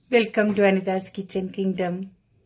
Welcome to Anitha's kitchen kingdom.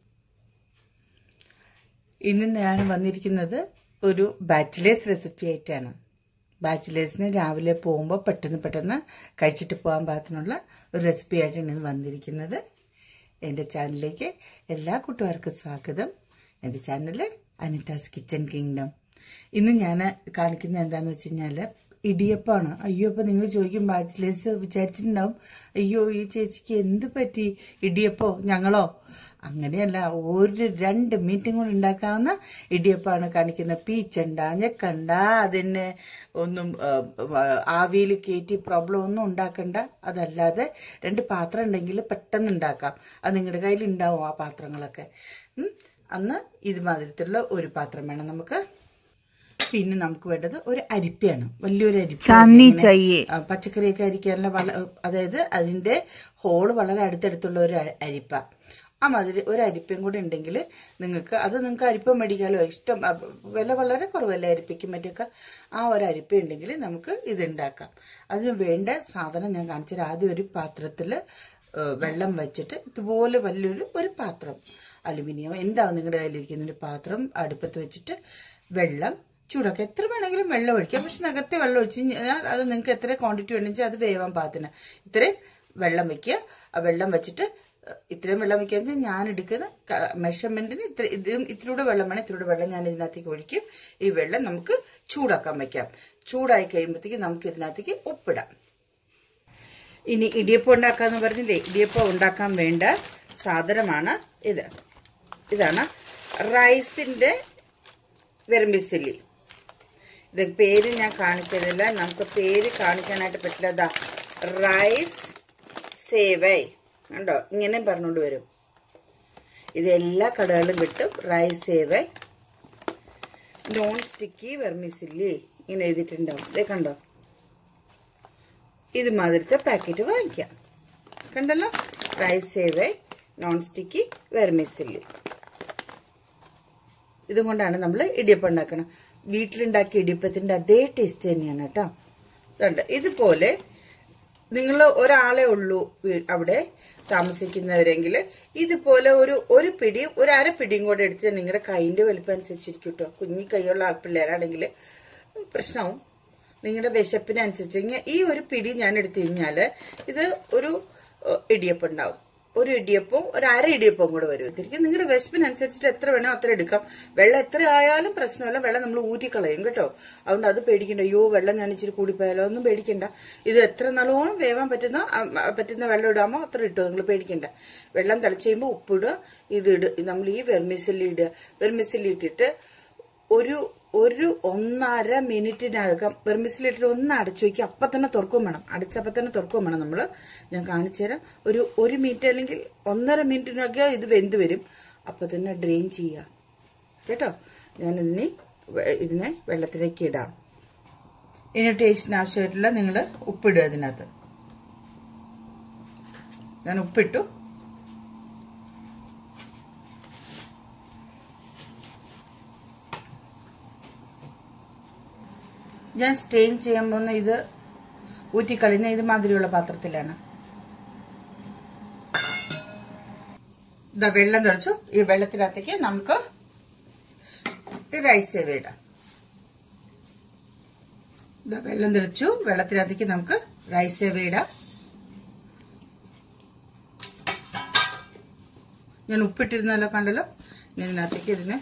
ഇന്ന് ഞാൻ വന്നിരിക്കുന്നത് ഒരു ബാച്ചിലേഴ്സ് റെസിപ്പി ആയിട്ടാണ്. ബാച്ചിലേഴ്സിന് രാവിലെ പോകുമ്പോൾ പെട്ടെന്ന് കഴിച്ചിട്ട് പോകാൻ പാകത്തിനുള്ള ഒരു റെസിപ്പി ആയിട്ടാണ് ഇന്ന് വന്നിരിക്കുന്നത്. എൻ്റെ ചാനലിലേക്ക് എല്ലാ കൂട്ടുകാർക്കും സ്വാഗതം. എൻ്റെ ചാനൽ അനിതാസ് കിച്ചൻ കിങ്ഡം. ഇന്ന് ഞാൻ കാണിക്കുന്നത് എന്താണെന്ന് വെച്ച് കഴിഞ്ഞാൽ ഇടിയപ്പമാണ്. അയ്യോ, ഇപ്പം നിങ്ങൾ ചോദിക്കും, ബാച്ചിലേഴ്സ് വിചാരിച്ചിട്ടുണ്ടാവും, അയ്യോ ഈ ചേച്ചിക്ക് എന്ത് പറ്റി, ഇടിയപ്പോ ഞങ്ങളോ? അങ്ങനെയല്ല, ഒരു 2 മിനിറ്റും കൊണ്ട് ഉണ്ടാക്കാവുന്ന ഇടിയപ്പമാണ് കാണിക്കുന്നത്. പീച്ചണ്ട, ഞെക്കണ്ട, അതിന് ഒന്നും ആവിയിൽ കയറ്റി പ്രോബ്ലം ഒന്നും ഉണ്ടാക്കണ്ട. അതല്ലാതെ 2 പാത്രം ഉണ്ടെങ്കിൽ പെട്ടെന്ന് ഉണ്ടാക്കാം. അത് നിങ്ങളുടെ കയ്യിൽ ഉണ്ടാവും ആ പാത്രങ്ങളൊക്കെ. അന്ന് ഇതുമാതിരത്തിലുള്ള ഒരു പാത്രം വേണം നമുക്ക്. പിന്നെ നമുക്ക് വേണ്ടത് ഒരു അരിപ്പയാണ്, വലിയൊരു അരിപ്പ. പച്ചക്കറിയൊക്കെ അരിക്കാനുള്ള അതായത് അതിന്റെ ഹോള് വളരെ അടുത്തടുത്തുള്ള ഒരു അരിപ്പ. ആ മാതിരി ഒരു അരിപ്പയും കൂടെ ഉണ്ടെങ്കിൽ നിങ്ങൾക്ക് അരിപ്പ മേടിക്കാലോ. ഇഷ്ടം വില വളരെ കുറവല്ലേ അരിപ്പയ്ക്കും മറ്റൊക്കെ. ആ ഒരു അരിപ്പ ഉണ്ടെങ്കിൽ നമുക്ക് ഇത് ഉണ്ടാക്കാം. അതിന് വേണ്ട സാധനം ഞാൻ കാണിച്ചത്. ആദ്യം ഒരു പാത്രത്തിൽ വെള്ളം വെച്ചിട്ട് ഇതുപോലെ വലിയൊരു പാത്രം, അലുമിനിയം എന്താവും നിങ്ങളുടെ കയ്യിലിരിക്കുന്ന ഒരു പാത്രം അടുപ്പത്ത് വെച്ചിട്ട് വെള്ളം ചൂടാക്കുക. എത്ര വേണമെങ്കിലും വെള്ളം ഒഴിക്കാം, പക്ഷെ നകത്തെ വെള്ളം ഒഴിച്ച് കഴിഞ്ഞാൽ അത് നിങ്ങൾക്ക് എത്ര ക്വാണ്ടിറ്റി വേണമെങ്കിൽ അത് വേവാൻ പാകത്തിന് ഇത്രയും വെള്ളം വെക്കുക. ആ വെള്ളം വെച്ചിട്ട് ഇത്രയും വെള്ളം വെക്കുക. ഞാൻ എടുക്കുന്ന മെഷർമെന്റിന് ഇത്തിരിയുടെ വെള്ളം വേണം. ഇത്തിരിയുടെ വെള്ളം ഞാൻ ഇതിനകത്തേക്ക് ഒഴിക്കും. ഈ വെള്ളം നമുക്ക് ചൂടാക്കാൻ വെക്കാം. ചൂടായി കഴിയുമ്പോഴത്തേക്ക് നമുക്ക് ഇതിനകത്തേക്ക് ഉപ്പിടാം. ഇനി ഇടിയപ്പം ഉണ്ടാക്കാന്ന് പറഞ്ഞില്ലേ, ഇടിയപ്പം ഉണ്ടാക്കാൻ വേണ്ട സാധനമാണ് ഇതാണ് റൈസിന്റെ വെർമിസെല്ലി. ഇത് പേര് ഞാൻ കാണിക്കുന്നില്ല, നമുക്ക് പേര് കാണിക്കാനായിട്ട് പറ്റില്ല. റൈസ് സേവൈ കണ്ടോ, ഇങ്ങനെ പറഞ്ഞുകൊണ്ട് വരും. ഇത് എല്ലാ കടകളിലും കിട്ടും. Rice sevai non sticky vermicelli ഇങ്ങനെ എഴുതിയിട്ടുണ്ടാവും. ഇതേ കണ്ടോ, ഇത് മാതിരത്തെ പാക്കറ്റ് വാങ്ങിക്കാം. കണ്ടല്ലോ, rice sevai non sticky vermicelli. ഇതും കൊണ്ടാണ് നമ്മൾ ഇടിയപ്പം ഉണ്ടാക്കണം. വീട്ടിലുണ്ടാക്കിയ ഇടിയപ്പത്തിന്റെ അതേ ടേസ്റ്റ് തന്നെയാണ് കേട്ടോ. ഇതുപോലെ നിങ്ങൾ ഒരാളെ ഉള്ളൂ അവിടെ താമസിക്കുന്നവരെങ്കിൽ ഇതുപോലെ ഒരു പിടിയും ഒരു അര പിടിയും കൂടെ എടുത്ത് നിങ്ങളുടെ കൈന്റെ വലുപ്പം അനുസരിച്ചിരിക്കും കേട്ടോ. കുഞ്ഞി കൈയുള്ള പിള്ളേരാണെങ്കിൽ പ്രശ്നവും. നിങ്ങളുടെ വിശപ്പിനനുസരിച്ച് ഈ ഒരു പിടി ഞാൻ എടുത്തു കഴിഞ്ഞാൽ ഇത് ഒരു ഇടിയപ്പം ഉണ്ടാവും. ഒരു ഇടിയപ്പവും ഒരു അര ഇടിയപ്പവും കൂടെ വരും. തിരിക്കും നിങ്ങളുടെ വിശപ്പിനനുസരിച്ചിട്ട് എത്ര വേണോ അത്ര എടുക്കാം. വെള്ളം എത്ര ആയാലും പ്രശ്നമല്ല, വെള്ളം നമ്മൾ ഊറ്റിക്കളയും കേട്ടോ. അതുകൊണ്ട് അത് പേടിക്കണ്ട. അയ്യോ വെള്ളം ഞാൻ ഇച്ചിരി കൂടിപ്പോയാലോ, ഒന്നും പേടിക്കണ്ട. ഇത് എത്ര നല്ലോണം വേവാൻ പറ്റുന്ന വെള്ളം ഇടാമോ അത്ര ഇട്ടോ, നിങ്ങൾ പേടിക്കണ്ട. വെള്ളം തിളച്ച് കഴിയുമ്പോൾ ഉപ്പിടുക, നമ്മൾ ഈ വെർമിസെല്ലി ഇടുക. വെർമിസെല്ലി ഇട്ടിട്ട് ഒരു 1.5 മിനിറ്റിനകം വെർമിസെല്ലി ഇട്ടിട്ട് ഒന്ന് അടച്ചു വയ്ക്കുക. അപ്പം തന്നെ തുറക്കും വേണം. അടച്ചപ്പം തന്നെ തുറക്കും വേണം. ഞാൻ കാണിച്ചു തരാം. ഒരു 1 മിനിറ്റ് അല്ലെങ്കിൽ 1.5 മിനിറ്റിനൊക്കെ ഇത് വെന്ത് വരും. അപ്പൊ തന്നെ ഡ്രെയിൻ ചെയ്യുക കേട്ടോ. ഞാൻ ഇതിനെ വെള്ളത്തിലേക്ക് ഇടാം. ഇനി ടേസ്റ്റിന് ആവശ്യമായിട്ടുള്ള നിങ്ങൾ ഉപ്പിടുക ഇതിനകത്ത്. ഞാൻ ഉപ്പിട്ടു. ഞാൻ സ്റ്റെയിൻ ചെയ്യാൻ പോകുന്ന ഇത് ഊറ്റിക്കളിഞ്ഞ ഇത് മാതിരിയുള്ള പാത്രത്തിലാണ്. വെള്ളം തിളച്ചു. ഈ വെള്ളത്തിനകത്തേക്ക് നമുക്ക് റൈസ് സേവ ഇടാം. വെള്ളം തിളച്ചു. വെള്ളത്തിനകത്തേക്ക് നമുക്ക് റൈസ് സേവ ഇടാം. ഞാൻ ഉപ്പിട്ടിരുന്നല്ലോ, കണ്ടല്ലോ. ഇതിനകത്തേക്ക് ഇതിനെ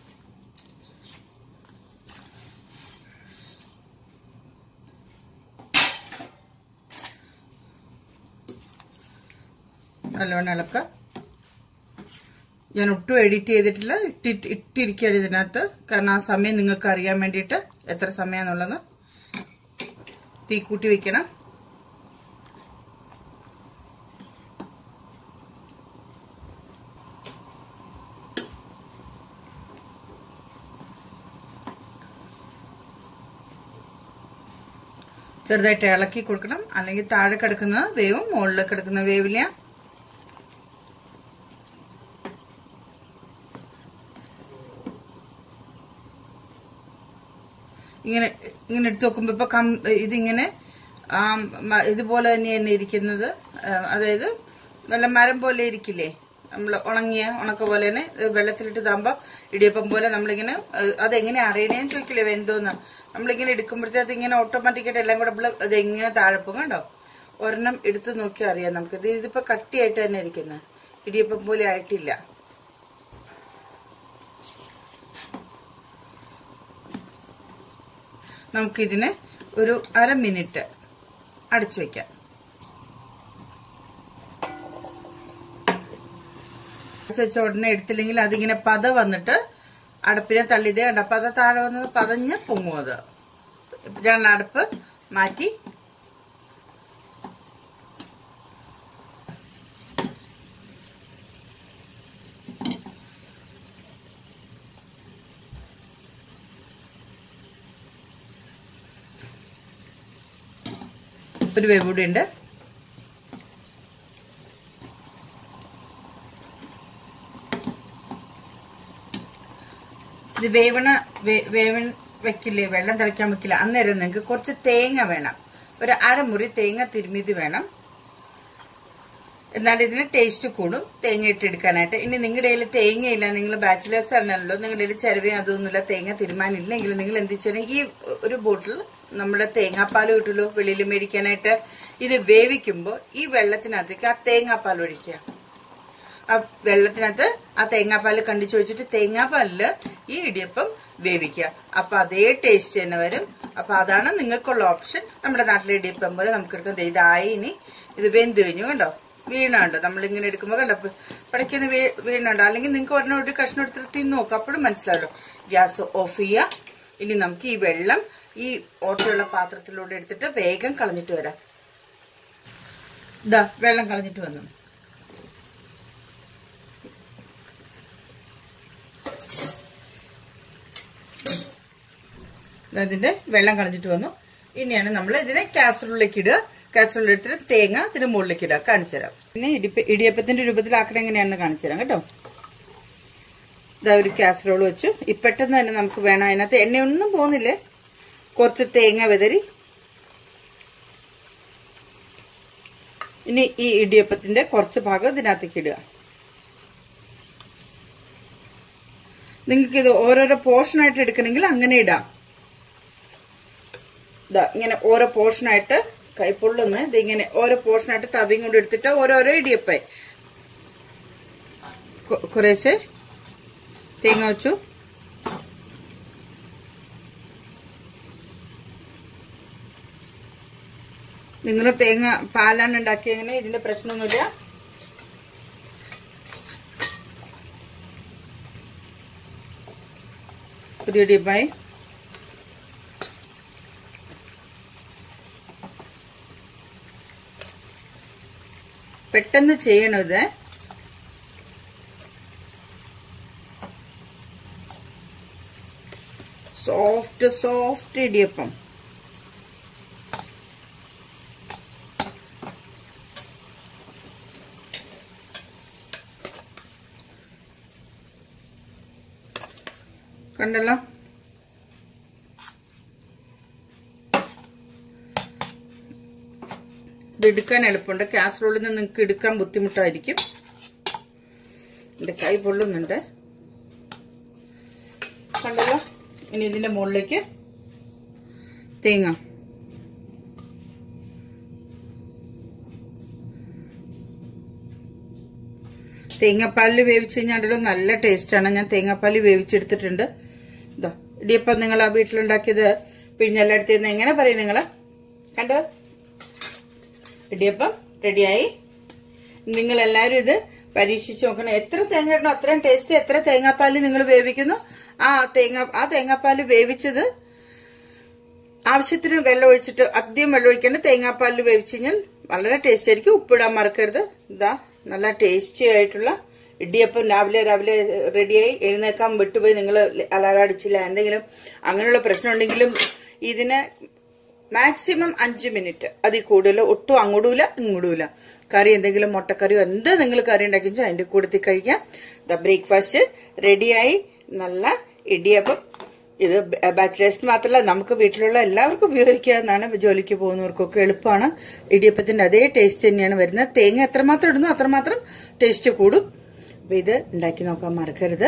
നല്ലോണം ഇളക്കുക. ഞാൻ ഒട്ടും എഡിറ്റ് ചെയ്തിട്ടില്ല, ഇട്ടിരിക്കുകയാണ് ഇതിനകത്ത്. കാരണം ആ സമയം നിങ്ങൾക്ക് അറിയാൻ വേണ്ടിയിട്ട് എത്ര സമയമാണെന്നുള്ളത്. തീ കൂട്ടി വെക്കണം. ചെറുതായിട്ട് ഇളക്കി കൊടുക്കണം, അല്ലെങ്കിൽ താഴെ കിടക്കുന്ന വേവും മുകളിൽ കിടക്കുന്ന വേവില്ല. ഇങ്ങനെ എടുത്തു നോക്കുമ്പോ ഇപ്പൊ ഇതിങ്ങനെ ഇതുപോലെ തന്നെയാണ് ഇരിക്കുന്നത്. അതായത് നല്ല മരം പോലെ ഇരിക്കില്ലേ, നമ്മൾ ഉണക്ക പോലെ തന്നെ വെള്ളത്തിലിട്ട് താകുമ്പോ ഇടിയപ്പം പോലെ നമ്മളിങ്ങനെ അതെങ്ങനെ അറിയണേന്ന് ചോദിക്കില്ലേ വെന്തോന്ന്. നമ്മളിങ്ങനെ എടുക്കുമ്പോഴത്തേക്ക് ഇങ്ങനെ ഓട്ടോമാറ്റിക്കായിട്ട് എല്ലാം കൂടെ അതെങ്ങനെ താഴെപ്പോകും കണ്ടോ. ഒരെണ്ണം എടുത്ത് നോക്കിയാൽ അറിയാം നമുക്ക്. ഇതിപ്പോ കട്ടിയായിട്ട് തന്നെ ഇരിക്കുന്നത്, ഇടിയപ്പം പോലെ ആയിട്ടില്ല. നമുക്കിതിന് ഒരു 1/2 മിനിറ്റ് അടച്ചു വെക്കാം. വെച്ച ഉടനെ എടുത്തില്ലെങ്കിൽ അതിങ്ങനെ പത വന്നിട്ട് അടപ്പിനെ തള്ളിതേ കണ്ട പത താഴെ വന്നത് പതഞ്ഞ് പൊങ്ങും. അത് ഞാൻ അടപ്പ് മാറ്റി ഒരു വേവ് കൂടി ഉണ്ട്. ഇത് വേവൻ വെക്കില്ലേ, വെള്ളം തിളയ്ക്കാൻ വെക്കില്ല, അന്നേരം നിങ്ങൾക്ക് കുറച്ച് തേങ്ങ വേണം. ഒരു 1/2 മുറി തേങ്ങ തിരുമിയത് വേണം. എന്നാൽ ഇതിന് ടേസ്റ്റ് കൂടും തേങ്ങ ഇട്ടെടുക്കാനായിട്ട്. ഇനി നിങ്ങളുടെ കയ്യിൽ തേങ്ങയില്ല, നിങ്ങൾ ബാച്ചിലേഴ്സ് ആണല്ലോ, നിങ്ങളുടെ കയ്യിൽ ചിരവയും അതൊന്നുമില്ല, തേങ്ങ തിരുമാനില്ലെങ്കിൽ നിങ്ങൾ എന്ത് ചെയ്യണം, ഈ ഒരു ബോട്ടിൽ നമ്മുടെ തേങ്ങാപ്പാൽ കിട്ടുമല്ലോ വെളിയിൽ മേടിക്കാനായിട്ട്, ഇത് വേവിക്കുമ്പോൾ ഈ വെള്ളത്തിനകത്തേക്ക് ആ തേങ്ങാപ്പാൽ ഒഴിക്കുക. ആ വെള്ളത്തിനകത്ത് ആ തേങ്ങാപ്പാൽ കണ്ടിച്ചു വെച്ചിട്ട് തേങ്ങാപ്പാലില് ഈ ഇടിയപ്പം വേവിക്കുക. അപ്പൊ അതേ ടേസ്റ്റ് തന്നെ വരും. അപ്പൊ അതാണ് നിങ്ങൾക്കുള്ള ഓപ്ഷൻ. നമ്മുടെ നാട്ടിലെ ഇടിയപ്പം പോലെ നമുക്ക് എടുക്കാം. ഇതായി ഇനി ഇത് വെന്ത് കഴിഞ്ഞു കണ്ടോ, വീണുണ്ടോ, നമ്മളിങ്ങനെ എടുക്കുമ്പോൾ കണ്ടോ പടയ്ക്കുന്ന വീണുണ്ടോ. അല്ലെങ്കിൽ നിങ്ങൾക്ക് ഒരെണ്ണം ഒരു കഷ്ണം എടുത്തിട്ട് തിന്ന് നോക്കാം, അപ്പോഴും മനസ്സിലാവല്ലോ. ഗ്യാസ് ഓഫ് ചെയ്യുക. ഇനി നമുക്ക് ഈ വെള്ളം ഈ ഓട്ടയുള്ള പാത്രത്തിലൂടെ എടുത്തിട്ട് വേഗം കളഞ്ഞിട്ട് വരാം. ഇതാ വെള്ളം കളഞ്ഞിട്ട് വന്നു. അതിന്റെ വെള്ളം കളഞ്ഞിട്ട് വന്നു. ഇനിയാണ് നമ്മൾ ഇതിനെ കാസറോളിലേക്ക് ഇടുക. കാസറോളിൽ എടുത്തിട്ട് തേങ്ങ ഇതിന് മുകളിലേക്ക് ഇടുക. കാണിച്ചു തരാം. പിന്നെ ഇടിയപ്പത്തിന്റെ രൂപത്തിലാക്കണം എങ്ങനെയാണെന്ന് കാണിച്ചു തരാം കേട്ടോ. ഇതാ ഒരു കാസറോൾ വെച്ചു. പെട്ടെന്ന് തന്നെ നമുക്ക് വേണം. അതിനകത്ത് എണ്ണയൊന്നും പോകുന്നില്ലേ. കുറച്ച് തേങ്ങ വിതറി ഇനി ഈ ഇടിയപ്പത്തിന്റെ കുറച്ച് ഭാഗം ഇതിനകത്തേക്ക് ഇടുക. നിങ്ങൾക്ക് ഇത് ഓരോരോ പോർഷനായിട്ട് എടുക്കണമെങ്കിൽ അങ്ങനെ ഇടാം. ഇതാ ഇങ്ങനെ ഓരോ പോർഷനായിട്ട് കൈപ്പൊള്ളുന്ന ഇതിങ്ങനെ ഓരോ പോർഷനായിട്ട് തവിയും കൊണ്ട് എടുത്തിട്ട് ഓരോരോ ഇടിയപ്പായി കുറേശ്ശെ തേങ്ങ വെച്ചു. നിങ്ങൾ തേങ്ങ പാലാണ് ഉണ്ടാക്കിയെങ്ങനെ ഇതിന്റെ പ്രശ്നമൊന്നുമില്ല. ഒരു ഇടിയപ്പായി പെട്ടെന്ന് ചെയ്യണത്. സോഫ്റ്റ് ഇടിയപ്പം. കണ്ടല്ലോ. ഇത് എടുക്കാൻ എളുപ്പമുണ്ട്. കാസറോളിൽ നിന്ന് നിങ്ങൾക്ക് എടുക്കാൻ ബുദ്ധിമുട്ടായിരിക്കും. എന്റെ കൈ പൊള്ളുന്നുണ്ട്. കണ്ടല്ലോ. ഇനി ഇതിന്റെ മുകളിലേക്ക് തേങ്ങ. തേങ്ങാപ്പാലിൽ വേവിച്ച് കഴിഞ്ഞാണ്ടല്ലോ നല്ല ടേസ്റ്റാണ്. ഞാൻ തേങ്ങാപ്പാലിൽ വേവിച്ചെടുത്തിട്ടുണ്ട്. ഇതാ ഇടിയപ്പം നിങ്ങൾ ആ വീട്ടിലുണ്ടാക്കിയത് പിഴിഞ്ഞെല്ലാം എടുത്തിരുന്ന എങ്ങനെ പറയും നിങ്ങള്? കണ്ടോ, ഇടിയപ്പം റെഡിയായി. നിങ്ങൾ എല്ലാവരും ഇത് പരീക്ഷിച്ച് നോക്കണം. എത്ര തേങ്ങ ഇടണോ അത്രയും ടേസ്റ്റ്. എത്ര തേങ്ങാപ്പാല് നിങ്ങൾ വേവിക്കുന്നു ആ തേങ്ങാപ്പാല് വേവിച്ചത് ആവശ്യത്തിന് വെള്ളം ഒഴിച്ചിട്ട് അധികം വെള്ളം ഒഴിക്കേണ്ട തേങ്ങാപ്പാലിൽ വേവിച്ച് കഴിഞ്ഞാൽ വളരെ ടേസ്റ്റ് ആയിരിക്കും. ഉപ്പിടാൻ മറക്കരുത്. ഇതാ നല്ല ടേസ്റ്റി ആയിട്ടുള്ള ഇടിയപ്പം രാവിലെ റെഡിയായി. എഴുന്നേക്കാൻ വിട്ടുപോയി, നിങ്ങൾ അലാറം അടിച്ചില്ല, എന്തെങ്കിലും അങ്ങനെയുള്ള പ്രശ്നം ഉണ്ടെങ്കിലും ഇതിന് മാക്സിമം 5 മിനിറ്റ്, അതിൽ കൂടുതൽ ഒട്ടും അങ്ങോടൂല ഇങ്ങോടൂല. കറി എന്തെങ്കിലും മുട്ടക്കറിയോ എന്ത് നിങ്ങൾ കറി ഉണ്ടാക്കിച്ചാൽ അതിന്റെ കൂടത്തിൽ കഴിക്കാം. ബ്രേക്ക്ഫാസ്റ്റ് റെഡിയായി. നല്ല ഇടിയപ്പം ഇത് ബാച്ചിലേഴ്സിന് മാത്രമല്ല നമുക്ക് വീട്ടിലുള്ള എല്ലാവർക്കും ഉപയോഗിക്കാവുന്നതാണ്. ജോലിക്ക് പോകുന്നവർക്കൊക്കെ എളുപ്പമാണ്. ഇടിയപ്പത്തിന്റെ അതേ ടേസ്റ്റ് തന്നെയാണ് വരുന്നത്. തേങ്ങ എത്രമാത്രം ഇടുന്നു അത്രമാത്രം ടേസ്റ്റ് കൂടും. അപ്പൊ ഇത് ഉണ്ടാക്കി നോക്കാൻ മറക്കരുത്.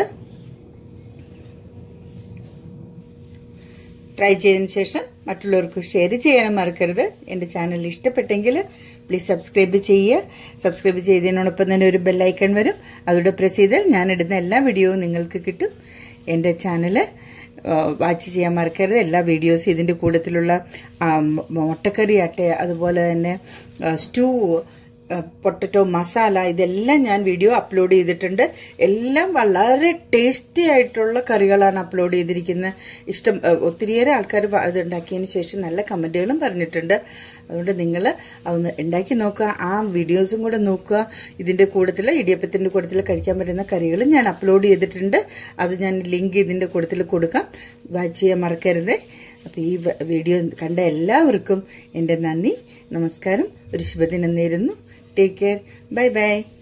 ട്രൈ ചെയ്തതിന് ശേഷം മറ്റുള്ളവർക്ക് ഷെയർ ചെയ്യാനും മറക്കരുത്. എന്റെ ചാനൽ ഇഷ്ടപ്പെട്ടെങ്കിൽ പ്ലീസ് സബ്സ്ക്രൈബ് ചെയ്യുക. സബ്സ്ക്രൈബ് ചെയ്തതിനോടൊപ്പം തന്നെ ഒരു ബെല്ലൈക്കൺ വരും. അതോടെ പ്രസ് ചെയ്താൽ ഞാനിടുന്ന എല്ലാ വീഡിയോയും നിങ്ങൾക്ക് കിട്ടും. എന്റെ ചാനല് വാച്ച് ചെയ്യാൻ മറക്കരുത്. എല്ലാ വീഡിയോസും ഇതിന്റെ കൂട്ടത്തിലുള്ള മുട്ടക്കറി ആട്ടെ, അതുപോലെ തന്നെ സ്റ്റൂ, പൊട്ടറ്റോ മസാല, ഇതെല്ലാം ഞാൻ വീഡിയോ അപ്ലോഡ് ചെയ്തിട്ടുണ്ട്. എല്ലാം വളരെ ടേസ്റ്റി ആയിട്ടുള്ള കറികളാണ് അപ്ലോഡ് ചെയ്തിരിക്കുന്നത്. ഒത്തിരിയേറെ ആൾക്കാർ അത് ഉണ്ടാക്കിയതിന് ശേഷം നല്ല കമന്റുകളും പറഞ്ഞിട്ടുണ്ട്. അതുകൊണ്ട് നിങ്ങൾ അതൊന്ന് ഉണ്ടാക്കി നോക്കുക. ആ വീഡിയോസും കൂടെ നോക്കുക. ഇതിന്റെ കൂട്ടത്തിൽ ഇടിയപ്പത്തിന്റെ കൂട്ടത്തിൽ കഴിക്കാൻ പറ്റുന്ന കറികളും ഞാൻ അപ്ലോഡ് ചെയ്തിട്ടുണ്ട്. അത് ഞാൻ ലിങ്ക് ഇതിന്റെ കൂട്ടത്തിൽ കൊടുക്കാം. വാച്ച് ചെയ്യാൻ മറക്കരുത്. അപ്പൊ ഈ വീഡിയോ കണ്ട എല്ലാവർക്കും എന്റെ നന്ദി, നമസ്കാരം, ഒരു ശുഭദിനം നേരുന്നു. Take care. Bye bye.